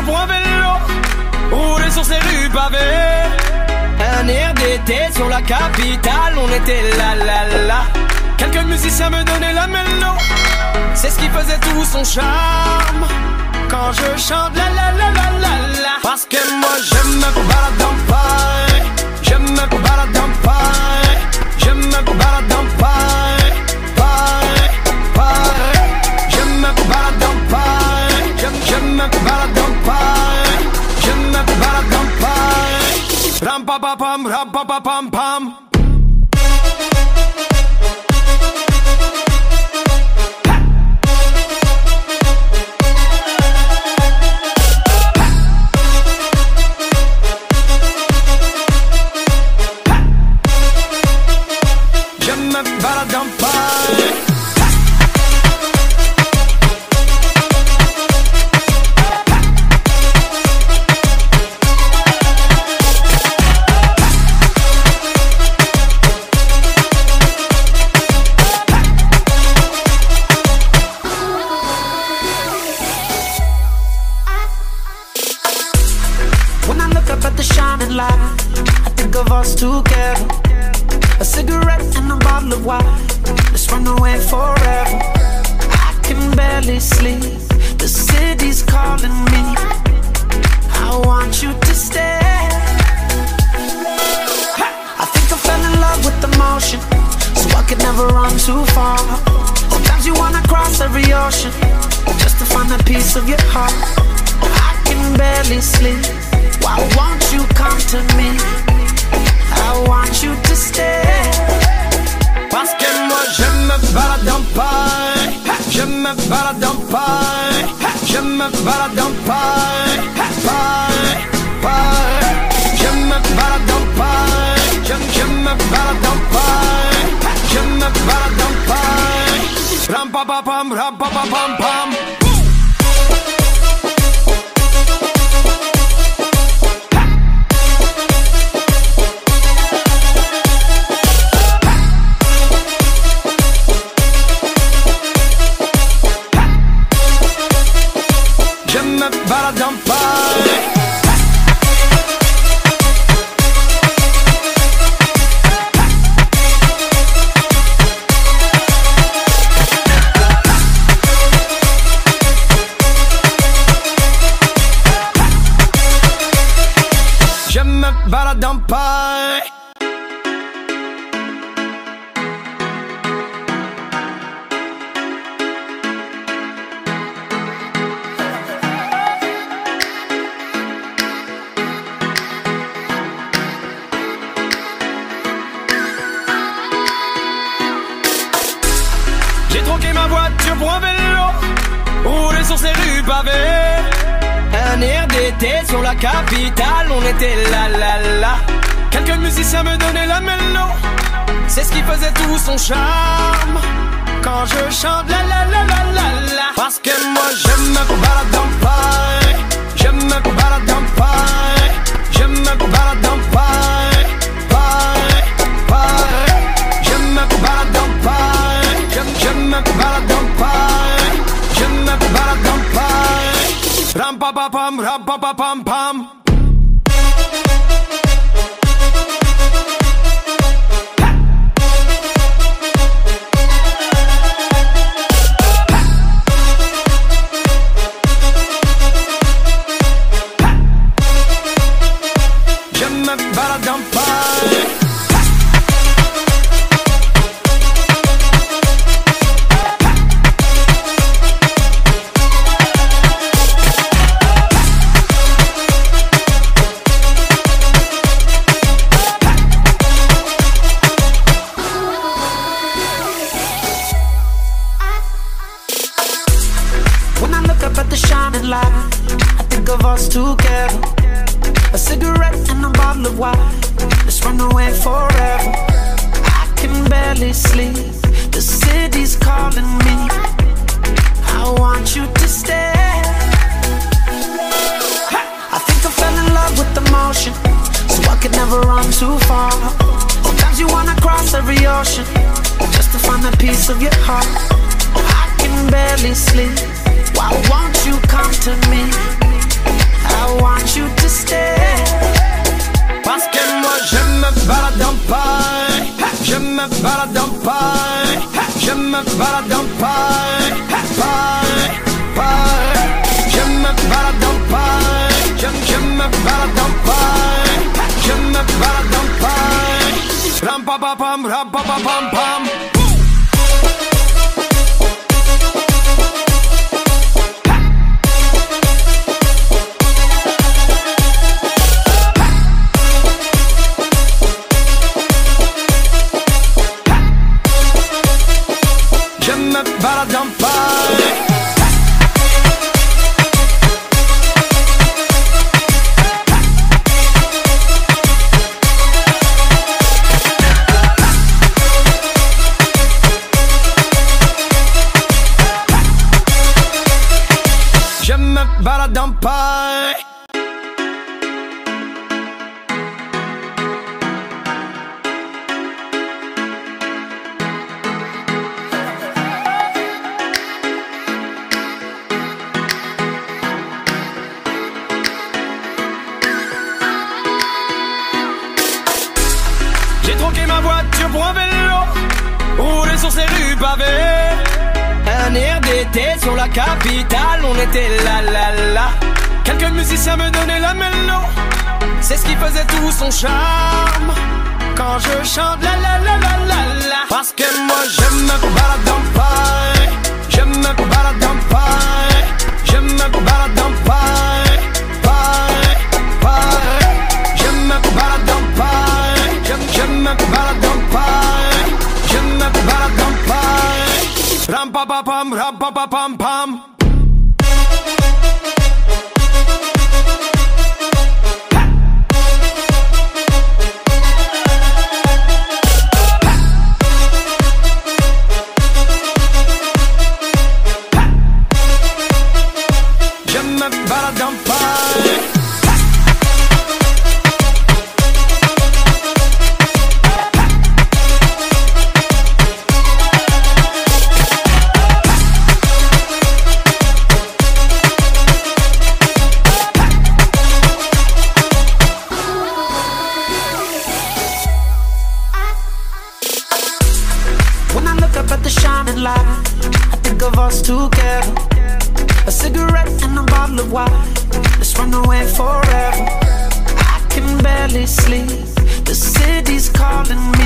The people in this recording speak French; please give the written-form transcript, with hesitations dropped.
pour un vélo, rouler sur ces rues pavées. Un air d'été sur la capitale, on était là. Quelques musiciens me donnaient la mélo, c'est ce qui faisait tout son charme. Quand je chante la. Parce que moi je me balade en paille, je me balade en paille, je me balade en paille, je me balade en paille, je me balade en paille, je me balade en paille. Ram pa pa pam, ram pa pa pam pam. Together, a cigarette and a bottle of wine. Let's run away forever. I can barely sleep. The city's calling me. I want you to stay. I think I fell in love with emotion, so I could never run too far. Sometimes you wanna cross every ocean just to find a piece of your heart. I can barely sleep. Why won't you come to me? I want you to stay. Parce que moi je me balade en paille, je me balade en paille, je me balade en paille, je me balade en paille, je me balade en paille, je me balade en paille. Ram pa pa pam, ram pa pa pam pam. J'ai troqué ma voiture pour un vélo, rouler sur ces rues pavées. Un air d'été sur la capitale, on était là. Quelques musiciens me donnaient la mélo, c'est ce qui faisait tout son charme. Quand je chante la. Parce que moi je me balade en paille, je me balade en paille, je me balade en paille, je me balade en paille, je me balade en paille, je me balade en paille. Ram pa pa pam, ram pa pa pam pam. Je me balade en paille. Together, a cigarette and a bottle of wine. Let's run away forever. I can barely sleep. The city's calling me. I want you to stay. I think I fell in love with emotion, so I could never run too far. Sometimes you wanna cross every ocean just to find a piece of your heart. I can barely sleep. Why won't you come to me? I want you to stay. Parce que moi je me balade en paille, je me balade en paille, je me balade en paille, paille, paille. Je me balade en paille, je me balade en paille, je me balade en paille. Ram pa pa pam, ram pa pa pam pam. Je me balade en paille. Je me balade en paille. J'ai troqué ma voiture pour un vélo, roulé sur ces rues pavées. Un air d'été sur la capitale, on était là là là. Quelques musiciens me donnaient la mélo, c'est ce qui faisait tout son charme. Quand je chante la la la la la la. Parce que moi je me balade en paille, je me balade en paille, je me balade en paille, paille, paille. Je me balade en paille, je me balade en paille, je me balade en paille. Ram pa pa pam, ram pa pa pam pam. Je me balade en paille. When I look up at the shining light, I think of us together. A cigarette and a bottle of wine, let's run away forever. I can barely sleep, the city's calling me.